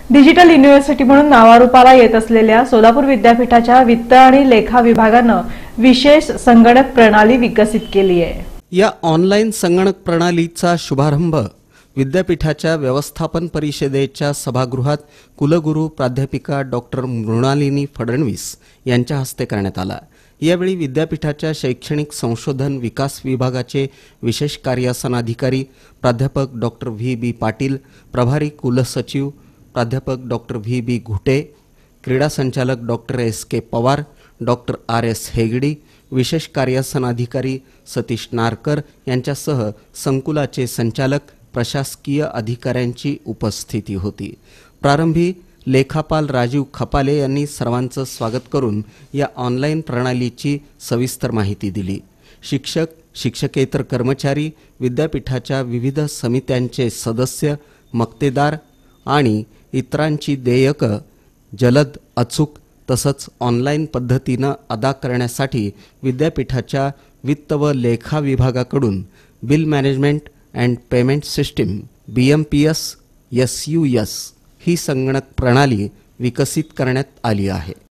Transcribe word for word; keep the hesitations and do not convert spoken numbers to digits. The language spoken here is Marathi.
डिजिटल युनिव्हर्सिटी म्हणून नावारूपाला येत असलेल्या सोलापूर विद्यापीठाच्या वित्त आणि लेखा विभागानं विशेष संगणक प्रणाली विकसित केली आहे। या ऑनलाईन संगणक प्रणालीचा शुभारंभ विद्यापीठाच्या व्यवस्थापन परिषदेच्या सभागृहात कुलगुरू प्राध्यापिका डॉक्टर मृणालिनी फडणवीस यांच्या हस्ते करण्यात आला। यावेळी विद्यापीठाच्या शैक्षणिक संशोधन विकास विभागाचे विशेष कार्यसन अधिकारी प्राध्यापक डॉक्टर व्ही बी पाटील, प्रभारी कुलसचिव प्राध्यापक डॉक्टर व्ही बी घुटे, क्रीडा संचालक doctor S K Pawar, doctor R S Hegde, विशेष कार्यसन अधिकारी सतीश नारकर यांच्यासह संकुलाचे संचालक प्रशासकीय अधिकाऱ्यांची उपस्थिती होती। प्रारंभी लेखापाल राजीव खपाले यांनी सर्वांचं स्वागत करून या ऑनलाईन प्रणालीची सविस्तर माहिती दिली। शिक्षक, शिक्षकेतर कर्मचारी, विद्यापीठाच्या विविध समित्यांचे सदस्य, मक्तेदार आणि इतरांची देयकं जलद, अचूक तसंच ऑनलाईन पद्धतीनं अदा करण्यासाठी विद्यापीठाच्या वित्त व लेखा विभागाकडून bill management and payment system B M P S S U S ही संगणक प्रणाली विकसित करण्यात आली आहे।